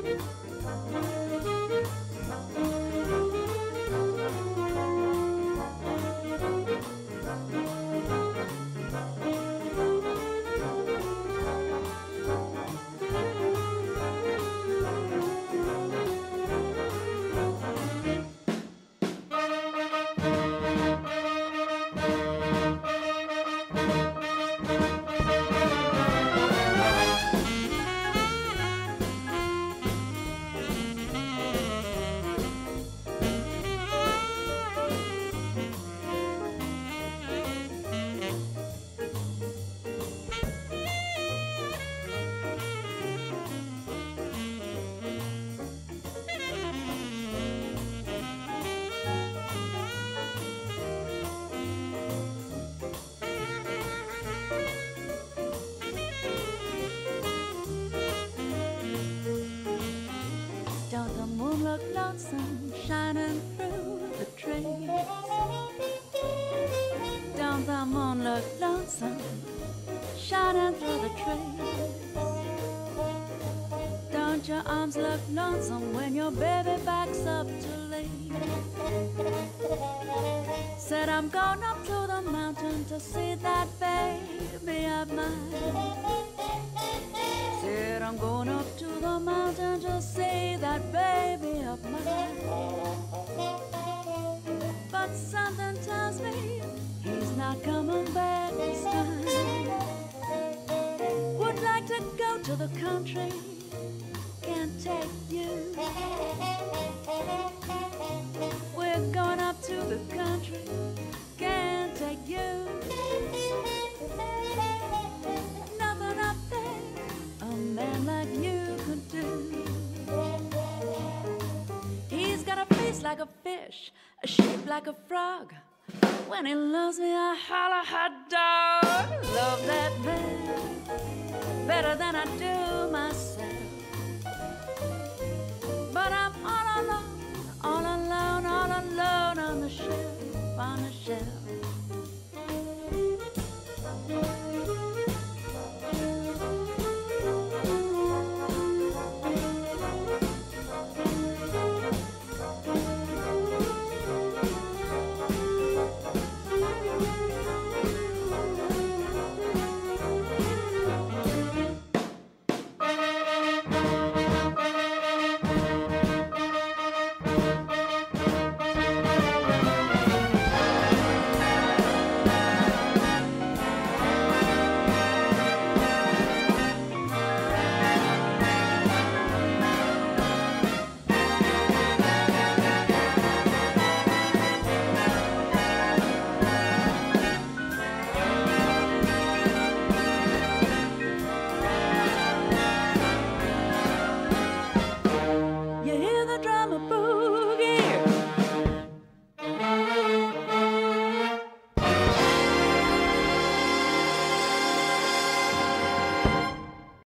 Shining through the trees. Don't the moon look lonesome, shining through the trees? Don't your arms look lonesome when your baby backs up to leave? Said I'm going up to the mountain to see that baby of mine. Said I'm going up to the mountain to see that baby of mine. But something tells me he's not coming back this time. Would like to go to the country, can't take you. We're going up to the country, can't take you. Nothing up there a man like you could do. He's got a face like a fish, a shape like a frog. When he loves me, I holler hot dog. Love that man better than I do myself. But I'm all alone, all alone, all alone on the shelf, on the shelf.